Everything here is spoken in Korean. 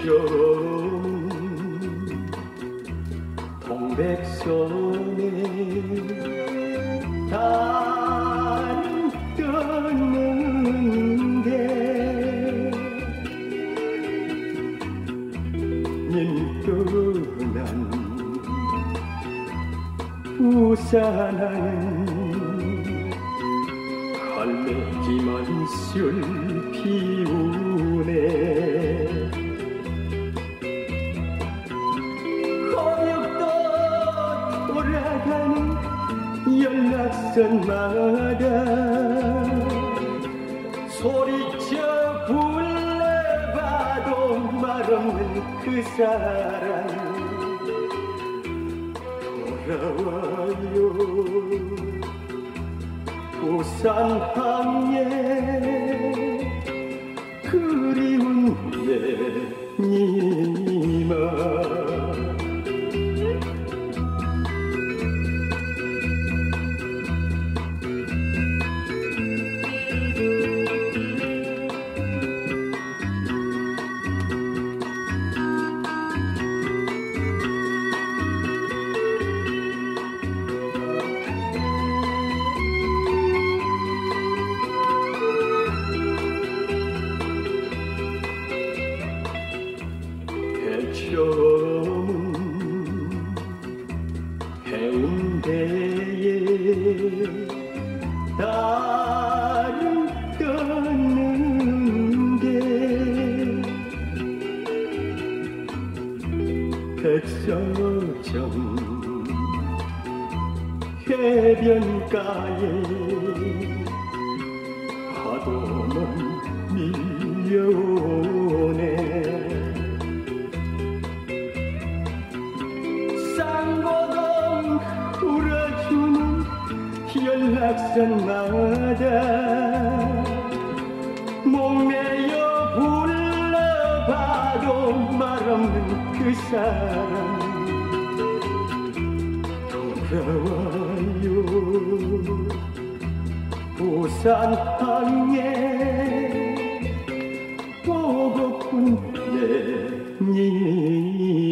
처음 동백섬에 달을 떴는데 님 떠난 부산하는 갈매기만 슬피우네. 거역도 돌아가는 연락선마다 소리쳐 불러봐도 말없는 그 사람 돌아와요. 부산 항에 그리운 내 님아. 처음 해운대에 달을 떴는데 백서점 해변가에 파도만 밀려오네. 쌍고동 울어주는 연락선마다 목매여 불러봐도 말없는 그 사람 돌아와요. 부산 항에 보고픈 내 님.